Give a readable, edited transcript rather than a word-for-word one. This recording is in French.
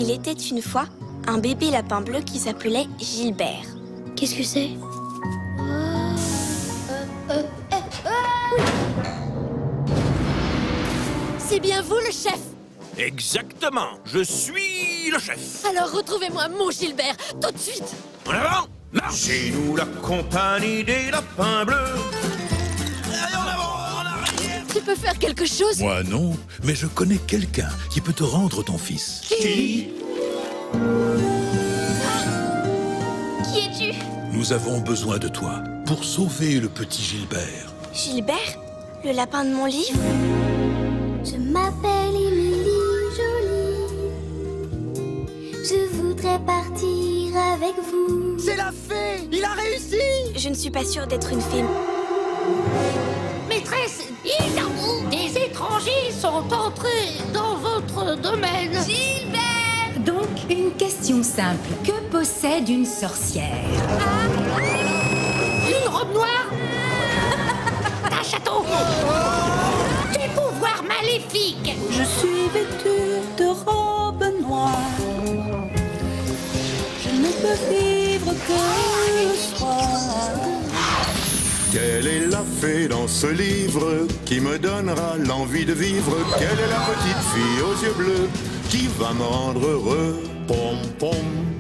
Il était une fois un bébé lapin bleu qui s'appelait Gilbert. Qu'est-ce que c'est? C'est bien vous le chef? Exactement, je suis le chef. Alors retrouvez-moi mon Gilbert, tout de suite. En avant, marche. Chez nous la compagnie des lapins bleus. Allez, en avant, en arrière. Tu peux faire quelque chose? Moi non, mais je connais quelqu'un qui peut te rendre ton fils. Qui? Qui es-tu? Nous avons besoin de toi pour sauver le petit Gilbert. Gilbert? Le lapin de mon livre? Je m'appelle Émilie Jolie. Je voudrais partir avec vous. C'est la fée! Il a réussi! Je ne suis pas sûre d'être une fée. Maîtresse, des étrangers sont entrés dans votre domaine. Gilbert! Donc, une question simple. Que possède une sorcière? Une robe noire, un château, des pouvoirs maléfiques. Je suis vêtue de robe noire. Je ne peux vivre que le soir. Quelle est la fée dans ce livre qui me donnera l'envie de vivre? Quelle est la petite fille aux yeux bleus qui va me rendre heureux? Pom pom.